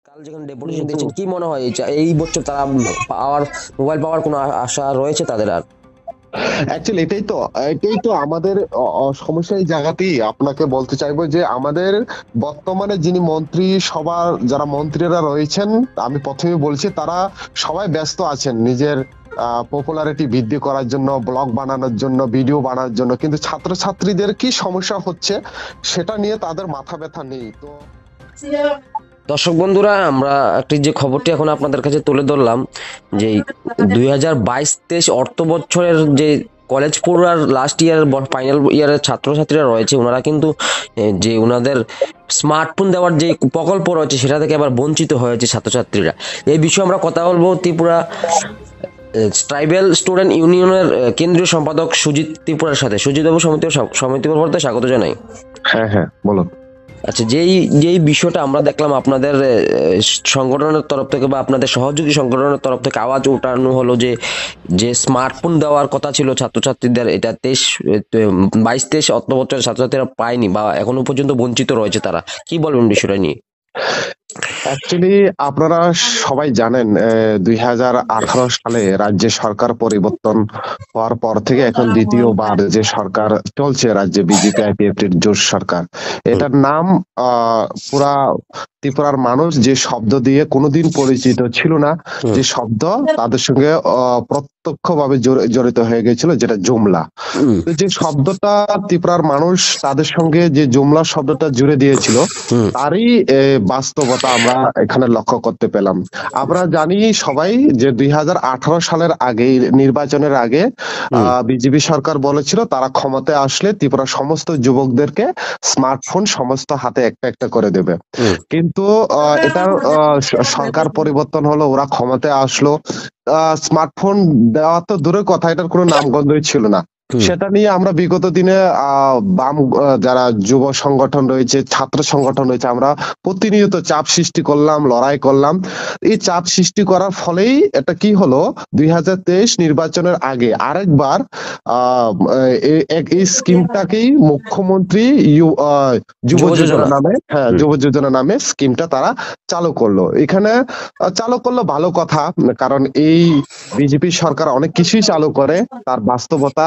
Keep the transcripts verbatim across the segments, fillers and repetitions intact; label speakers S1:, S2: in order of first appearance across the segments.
S1: কাল যেখানে ডেপুটেশন দিচ্ছেন, কি মনে হয় এই চা- এই বছর তারা পাওয়ার মোবাইল পাওয়ার কোনো আ- আশা রয়েছে তাদের আর?
S2: অ্যাকচুয়ালি এটাই তো এটাই তো আমাদের অ- অ- সমস্যা। এই জায়গাতেই আপনাকে বলতে চাইবো যে আমাদের বর্তমানে যিনি মন্ত্রী সভার যারা মন্ত্রীরা রয়েছেন, আমি প্রথমে বলছি তারা সবাই ব্যস্ত আছেন নিজের পপুলারিটি বৃদ্ধি করার জন্য, ব্লগ বানানোর জন্য, ভিডিও বানানোর জন্য, কিন্তু ছাত্রছাত্রীদের কি সমস্যা হচ্ছে সেটা নিয়ে তাদের মাথা ব্যথা নেই তো।
S1: দর্শক বন্ধুরা, আমরা একটি যে খবরটি এখন আপনাদের কাছে তুলে ধরলাম, যে দুই হাজার বাইশ তেইশ অর্থ বছরের যে কলেজ পড়ুয়ার লাস্ট ইয়ার ফাইনাল ইয়ারের ছাত্রছাত্রীরা রয়েছে, ওনারা কিন্তু এ, যে ওনাদের স্মার্টফোন দেওয়ার যে প্রকল্প রয়েছে সেটা থেকে আবার বঞ্চিত হয়েছে ছাত্রছাত্রীরা। এই বিষয়ে আমরা কথা বলবো ত্রিপুরা ট্রাইবেল স্টুডেন্ট ইউনিয়নের আহ, কেন্দ্রীয় সম্পাদক সুজিত ত্রিপুরার সাথে। সুজিত বাবু, সমিতি সমিতি পর্বতে স্বাগত জানাই।
S2: হ্যাঁ, হ্যাঁ, বলুন।
S1: আচ্ছা, যেই যেই বিষয়টা আমরা দেখলাম আপনাদের আহ, সংগঠনের তরফ থেকে বা আপনাদের সহযোগী সংগঠনের তরফ থেকে আওয়াজ ওঠানো হলো যে যে স্মার্টফোন দেওয়ার কথা ছিল ছাত্রছাত্রীদের, এটা তেইশ বাইশ তেইশ অর্থ বছরের ছাত্রছাত্রীরা পায়নি বা এখনো পর্যন্ত বঞ্চিত রয়েছে। তারা কি বলবেন বিষয়টা নিয়ে?
S2: অ্যাকচুয়ালি আপনারা সবাই জানেন, দুই হাজার আঠারো সালে রাজ্যে সরকার পরিবর্তন হওয়ার পর থেকে এখন দ্বিতীয়বার যে সরকার চলছে রাজ্যে, বিজেপি আইপিএফটির জোট সরকার, এটার নাম আহ পুরা ত্রিপুরার মানুষ যে শব্দ দিয়ে কোনোদিন পরিচিত ছিল না,
S1: হুম,
S2: যে শব্দ তাদের সঙ্গে আহ প্রত্যক্ষভাবে জড়ি- জড়িত হয়ে গেছিল, যেটা জুমলা।
S1: হুম,
S2: তো যে শব্দটা ত্রিপুরার মানুষ তাদের সঙ্গে যে জুমলা শব্দটা জুড়ে দিয়েছিল,
S1: হুম,
S2: তারই এ, বাস্তবতা আমরা এখানে লক্ষ্য করতে পেলাম। আমরা জানি সবাই যে দুই হাজার আঠারো সালের আগে, নির্বাচনের আগে,
S1: হুম,
S2: আহ বিজেপি সরকার বলেছিল তারা ক্ষমতায় আসলে ত্রিপুরার সমস্ত যুবকদেরকে স্মার্টফোন সমস্ত হাতে একটা একটা করে দেবে।
S1: হুম,
S2: কিন্তু আহ, এটার আহ, স- সরকার পরিবর্তন হলো, ওরা ক্ষমতায় আসলো, আহ স্মার্টফোন দেওয়া তো দূরের কথা, এটার কোনো নামগন্ধই ছিল না।
S1: হুম,
S2: সেটা নিয়ে আমরা বিগত দিনে আহ বাম আহ, যারা যুব সংগঠন রয়েছে, ছাত্র সংগঠন রয়েছে, আমরা প্রতিনিয়ত চাপ সৃষ্টি করলাম, লড়াই করলাম। এই চাপ সৃষ্টি করার ফলেই এটা কি হলো, দুই হাজার তেইশ নির্বাচনের আগে আরেকবার আহ এই- এই এই স্কিমটাকেই মুখ্যমন্ত্রী ইউ- আহ, যুব
S1: যুব
S2: যোজনা
S1: যোজনা।
S2: নামে, হ্যাঁ,
S1: হুম,
S2: যুব যোজনা নামে স্কিমটা তারা চালু করলো। এখানে আহ, চালু করলো ভালো কথা, কারণ এই বিজেপি সরকার অনেক কিছুই চালু করে, তার বাস্তবতা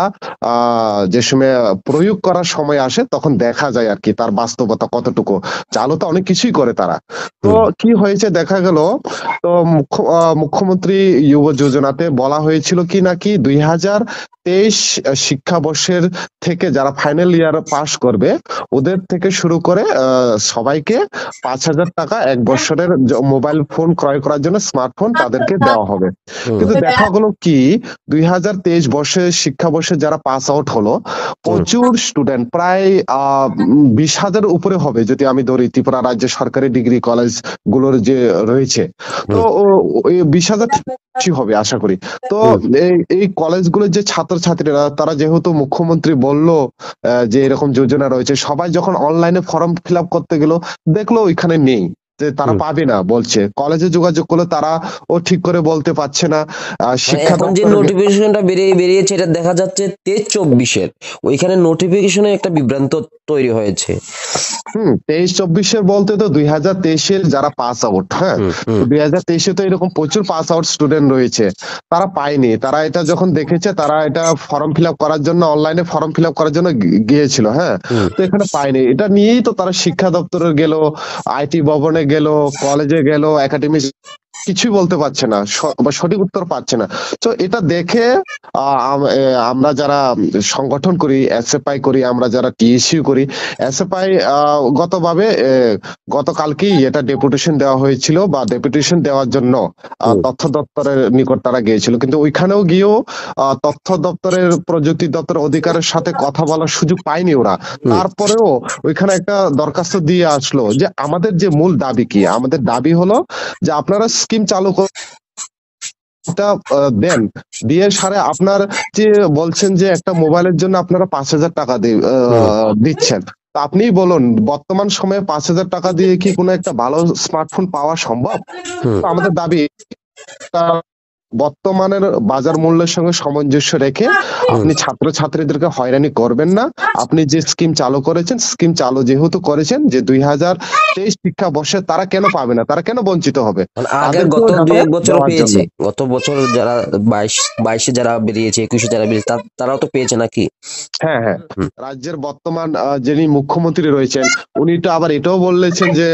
S2: আহ যে সময় প্রয়োগ করার সময় আসে তখন দেখা যায় আর কি তার বাস্তবতা কতটুকু। চালু তো অনেক কিছুই করে তারা। তো
S1: হুম,
S2: কি হয়েছে দেখা গেল, তো মুখ্য আহ, মুখ্যমন্ত্রী যুব যোজনাতে বলা হয়েছিল কি নাকি দুই হাজার তেইশ শিক্ষাবর্ষের থেকে যারা ফাইনাল ইয়ার পাস করবে ওদের থেকে শুরু করে আহ, সবাইকে পাঁচ হাজার টাকা এক বছরের মোবাইল ফোন ক্রয় করার জন্য স্মার্টফোন তাদেরকে দেওয়া হবে।
S1: হুম,
S2: কিন্তু দেখা গেলো কি, দুই হাজার তেইশ বর্ষে শিক্ষাবর্ষে যারা পাস আউট হলো,
S1: হুম,
S2: প্রচুর স্টুডেন্ট, প্রায় আহ বিশ হাজার উপরে হবে যদি আমি ধরি ত্রিপুরা রাজ্য সরকারি ডিগ্রি কলেজ গুলোর যে রয়েছে। তো
S1: হুম,
S2: ও- ওই বিশ হাজার বেশি হবে আশা করি। তো
S1: হুম।
S2: এই এই কলেজগুলোর যে ছাত্রছাত্রীরা, তারা যেহেতু মুখ্যমন্ত্রী বলল আহ, যে এরকম যোজনা রয়েছে, সবাই যখন অনলাইনে ফর্ম ফিল আপ করতে গেল, দেখলো ওইখানে নেই, যে তারা
S1: হুম।
S2: পাবে না বলছে। কলেজে যোগাযোগ করলে তারা ও ঠিক করে বলতে পারছে না। আহ,
S1: মানে
S2: শিক্ষা
S1: এখন যে
S2: দপ্তর গে-
S1: নোটিফিকেশনটা বেরিয়ে বেরিয়েছে, এটা দেখা যাচ্ছে তেইশ চব্বিশের, ওইখানে নোটিফিকেশনে একটা বিভ্রান্ত তৈরি হয়েছে।
S2: হুম তেইশ চব্বিশের বলতে তো দুই হাজার তেইশের যারা পাস আউট, হ্যাঁ,
S1: হুম, হুম,
S2: তো দুই হাজার তেইশে তো এরকম প্রচুর পাস আউট স্টুডেন্ট রয়েছে, তারা পায়নি। তারা এটা যখন দেখেছে, তারা এটা ফর্ম ফিল আপ করার জন্য, অনলাইনে ফর্ম ফিল আপ করার জন্য গি- গিয়েছিল, হ্যাঁ।
S1: হুম।
S2: তো এখানে পায়নি, এটা নিয়েই তো তারা শিক্ষা দপ্তরে গেল, আইটি ভবনে গেল, কলেজে গেল, একাডেমি, কিছুই বলতে পারছে না, স- বা সঠিক উত্তর পাচ্ছে না। তো এটা দেখে আহ, আম- এ, আমরা যারা সংগঠন করি, এসএফআই করি, আমরা যারা টিএসইউ করি, এসএফআই গতভাবে এ, গতকালকেই এটা ডেপুটেশন দেওয়া হয়েছিল, বা ডেপুটেশন দেওয়ার জন্য আহ,
S1: হুম,
S2: তথ্য দপ্তরের নিকট তারা গিয়েছিল, কিন্তু ওইখানেও গিয়েও আহ, তথ্য দপ্তরের, প্রযুক্তি দপ্তরের অধিকারের সাথে কথা বলার সুযোগ পায়নি ওরা।
S1: হুম।
S2: তারপরেও ওইখানে একটা দরখাস্ত দিয়ে আসলো যে আমাদের যে মূল দাবি কি, আমাদের দাবি হলো যে আপনারা স্কিম চালু করে একটা, আহ, দেন, দিয়ে সারে আপনার যে বলছেন যে একটা মোবাইলের জন্য আপনারা পাঁচ হাজার টাকা দি-
S1: হুম,
S2: আহ, দিচ্ছেন। তা আপনিই বলুন, বর্তমান সময়ে পাঁচ হাজার টাকা দিয়ে কি কোনো একটা ভালো স্মার্টফোন পাওয়া সম্ভব?
S1: হুম।
S2: তো আমাদের দাবি বর্তমানের বাজার মূল্যের সঙ্গে সামঞ্জস্য রেখে আপনি ছাত্রছাত্রীদেরকে হয়রানি করবেন না। আপনি যে স্কিম চালু করেছেন, স্কিম চালু যেহেতু করেছেন যে দুই হাজার তেইশ শিক্ষাবর্ষে তারা কেন পাবে না, তারা কেন বঞ্চিত হবে,
S1: মানে আগের
S2: তাদেরকেও
S1: গত দুই
S2: যাতে
S1: এক বছর
S2: দেওয়ার জন্য।
S1: পেয়েছে, গত বছর যারা বাইশ বাইশে যারা বেরিয়েছে, একুশে যারা বেরিয়েছে, তা- তারাও তো পেয়েছে নাকি?
S2: হ্যাঁ হ্যাঁ,
S1: হুম।
S2: রাজ্যের বর্তমান আহ, যিনি মুখ্যমন্ত্রী রয়েছেন উনি তো আবার এটাও বলেছেন যে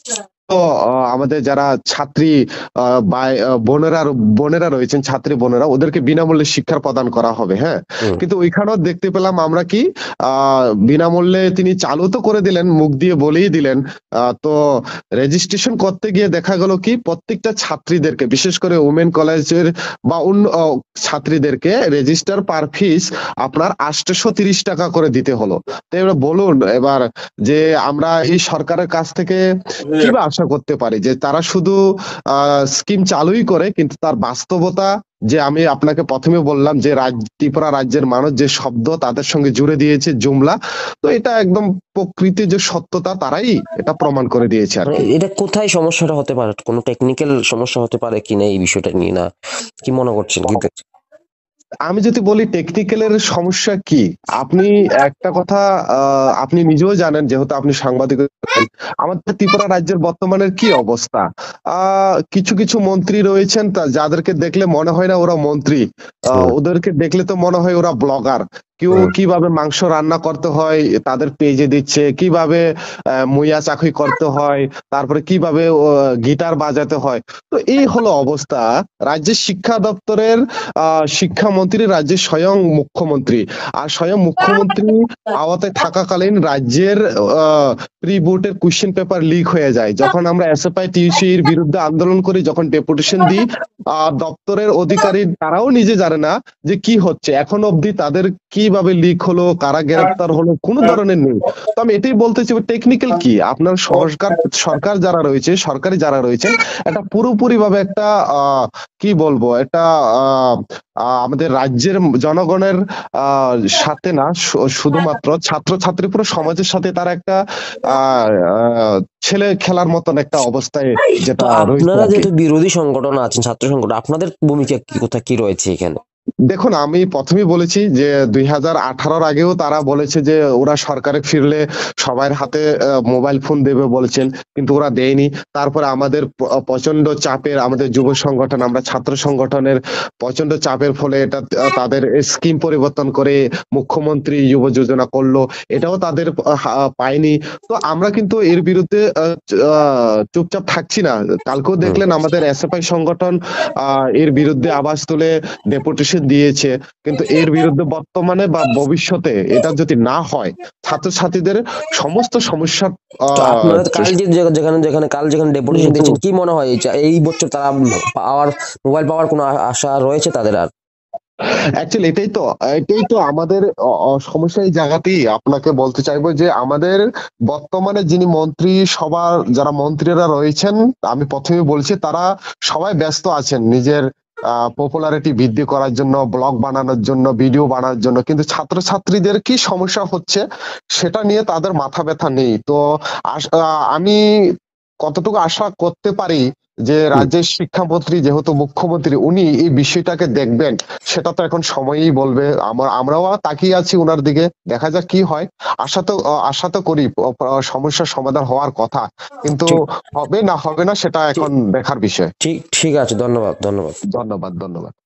S2: তো আহ, আমাদের যারা ছাত্রী আহ, বাই- আহ, বোনেরা বোনেরা রয়েছেন, ছাত্রী বোনেরা, ওদেরকে বিনামূল্যে শিক্ষা প্রদান করা হবে। হ্যাঁ,
S1: হুম।
S2: কিন্তু ওইখানেও দেখতে পেলাম আমরা কি আহ বিনামূল্যে তিনি চালু তো করে দিলেন, মুখ দিয়ে বলেই দিলেন, আহ, তো রেজিস্ট্রেশন করতে গিয়ে দেখা গেল কি প্রত্যেকটা ছাত্রীদেরকে, বিশেষ করে উমেন কলেজের বা অন্য আহ, ছাত্রীদেরকে রেজিস্টার পার ফিস আপনার আটশো তিরিশ টাকা করে দিতে হলো। তো এবার বলুন এবার যে আমরা এই সরকারের কাছ থেকে কি বা আশা করতে পারি, যে তারা শুধু আহ স্কিম চালুই করে কিন্তু তার বাস্তবতা, যে আমি আপনাকে প্রথমে বললাম যে রাজ ত্রিপুরা রাজ্যের মানুষ যে শব্দ তাদের সঙ্গে জুড়ে দিয়েছে জুমলা, তো এটা একদম প্রকৃতির যে সত্যতা তারাই এটা প্রমাণ করে দিয়েছে আর
S1: মানে
S2: কি।
S1: এটা কোথায় সমস্যাটা হতে পারে? কোনো টেকনিক্যাল সমস্যা হতে পারে কিনা এই বিষয়টা নিয়ে, না কি মনে করছেন, কি দেখছেন?
S2: আমি যদি বলি টেকনিক্যালের সমস্যা কি, আপনি একটা কথা আহ, আপনি নিজেও জানেন যেহেতু আপনি সাংবাদিক, আমাদের ত্রিপুরা রাজ্যের বর্তমানের কি অবস্থা। আহ কিছু কিছু মন্ত্রী রয়েছেন তা যাদেরকে দেখলে মনে হয় না ওরা মন্ত্রী, আহ,
S1: হুম।
S2: ওদেরকে দেখলে তো মনে হয় ওরা ব্লগার। কেউ
S1: হুম।
S2: কিভাবে মাংস রান্না করতে হয় তাদের পেজে দিচ্ছে, কিভাবে আহ, মুইয়া চাকরি করতে হয়, তারপরে কিভাবে গিটার বাজাতে হয়। তো এই হলো অবস্থা রাজ্যের শিক্ষা দপ্তরের। আহ শিক্ষামন্ত্রী রাজ্যের স্বয়ং মুখ্যমন্ত্রী, আর স্বয়ং মুখ্যমন্ত্রী আওতায় থাকাকালীন রাজ্যের প্রি বোর্ডের কোশ্চেন পেপার লিক হয়ে যায়। যখন আমরা এসএফআই টিউসির বিরুদ্ধে আন্দোলন করি, যখন ডেপুটেশন দিই, আহ, দপ্তরের অধিকারী তারাও নিজে জানে না যে কি হচ্ছে, এখন অবধি তাদের কিভাবে লিক হলো, কারা গ্রেপ্তার হলো, কোনো ধরনের নেই। তো আমি এটাই বলতে চাই টেকনিক্যাল কি, আপনার সরকার সরকার যারা রয়েছে, সরকারি যারা রয়েছেন, এটা পুরোপুরি ভাবে একটা আহ কি বলবো, এটা আহ আহ, আমাদের রাজ্যের জনগণের আহ সাথে না, শু- শুধুমাত্র ছাত্রছাত্রী পুরো সমাজের সাথে তারা একটা আহ আহ, ছেলে খেলার মতন একটা অবস্থায়
S1: তো
S2: যেটা রয়েছে
S1: আপনারা
S2: আর কি।
S1: যেহেতু বিরোধী সংগঠন আছেন, ছাত্র সংগঠন, আপনাদের ভূমিকা কি, কোথায় কি রয়েছে এখানে?
S2: দেখুন আমি প্রথমেই বলেছি যে দুই হাজার আঠারোর আগেও তারা বলেছে যে ওরা সরকারে ফিরলে সবার হাতে আহ, মোবাইল ফোন দেবে বলেছেন, কিন্তু ওরা দেয়নি। তারপরে আমাদের প- প্রচন্ড চাপের, আমাদের যুব সংগঠন, আমরা ছাত্র সংগঠনের প্রচন্ড চাপের ফলে এটা আহ, তাদের স্কিম পরিবর্তন করে মুখ্যমন্ত্রী যুব যোজনা করলো, এটাও তাদের আহ, হা- পায়নি। তো আমরা কিন্তু এর বিরুদ্ধে আহ, চ- আহ, চুপচাপ থাকছি না। কালকেও
S1: হুম।
S2: দেখলেন আমাদের এসএফআই সংগঠন আহ এর বিরুদ্ধে আওয়াজ তুলে ডেপুটেশন দিয়েছে। কিন্তু এর বিরুদ্ধে বর্তমানে বা ভবিষ্যতে এটা যদি না হয়, ছাত্রছাত্রীদের সমস্ত সমস্যার
S1: তো
S2: আহ
S1: আপনারা তো কাল যে যে- যেখানে যেখানে কাল যেখানে ডেপুটেশন দিয়েছেন, কি মনে হয় এই চা- এই বছর তারা পাওয়ার, মোবাইল পাওয়ার কোনো আ- আশা রয়েছে তাদের আর?
S2: অ্যাকচুয়ালি এটাই তো এটাই তো আমাদের অ- অ- সমস্যা। এই জায়গাতেই আপনাকে বলতে চাইবো যে আমাদের বর্তমানে যিনি মন্ত্রী সভার যারা মন্ত্রীরা রয়েছেন, আমি প্রথমে বলছি তারা সবাই ব্যস্ত আছেন নিজের পপুলারিটি বৃদ্ধি করার জন্য, ব্লগ বানানোর জন্য, ভিডিও বানানোর জন্য, কিন্তু ছাত্রছাত্রীদের কি সমস্যা হচ্ছে সেটা নিয়ে তাদের মাথা ব্যথা নেই। তো আস- আহ, আমি কতটুকু আশা করতে পারি যে
S1: হুম।
S2: রাজ্যের শিক্ষামন্ত্রী যেহেতু মুখ্যমন্ত্রী উনি এই বিষয়টাকে দেখবেন, সেটা তো এখন সময়ই বলবে। আমরা আমরাও তাকিয়ে আছি ওনার দিকে, দেখা যাক কি হয়। আশা তো আহ, আশা তো করি প- প- সমস্যার সমাধান হওয়ার কথা, কিন্তু
S1: ঠিক
S2: হবে না হবে না সেটা
S1: ঠিক
S2: এখন দেখার বিষয়।
S1: ঠিক ঠিক আছে, ধন্যবাদ ধন্যবাদ।
S2: ধন্যবাদ ধন্যবাদ।